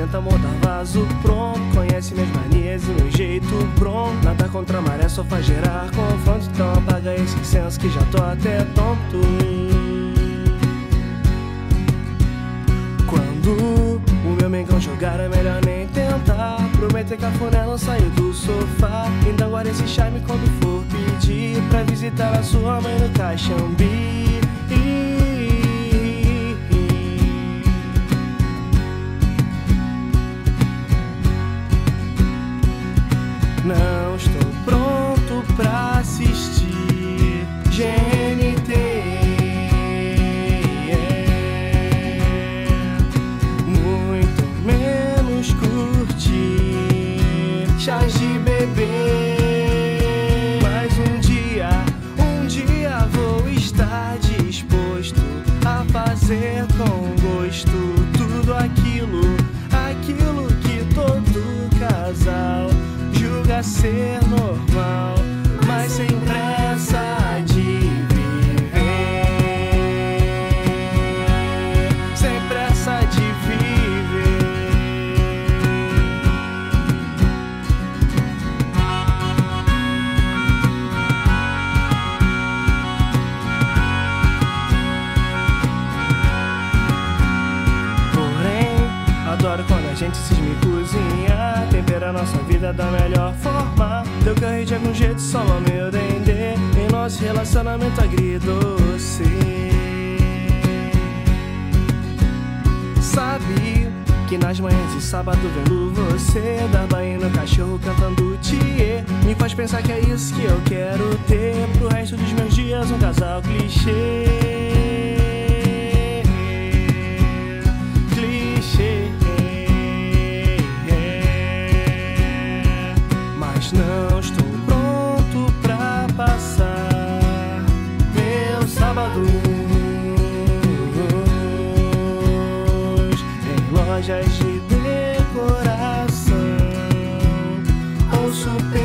tenta montar vaso pronto. Conhece minhas manias e meu jeito pronto. Nada contra a maré, só faz gerar confronto. Então apaga esse incenso que já tô até tonto. Quando o meu mengão jogar é melhor nem tentar. Prometer que a cafuné não saiu do sofá. Então guarda esse charme quando for pedir pra visitar a sua mãe no Caxambi. Não estou pronto pra assistir GNT, muito menos curtir chás de bebê. Mas um dia vou estar disposto a fazer com gosto tudo aquilo que todo casal julga ser normal, mas sem pressa de viver, sem pressa de viver. Porém, adoro quando a gente cisma em cozinhar, tempera nossa vida da melhor forma. Teu carro de algum jeito só no meu dendê, em nosso relacionamento agridoce. Sabe que nas manhãs de sábado vendo você dar banho no cachorro cantando Tiê, me faz pensar que é isso que eu quero ter pro resto dos meus dias, um casal clichê. Não estou pronto pra passar meus sábados em lojas de decoração ou super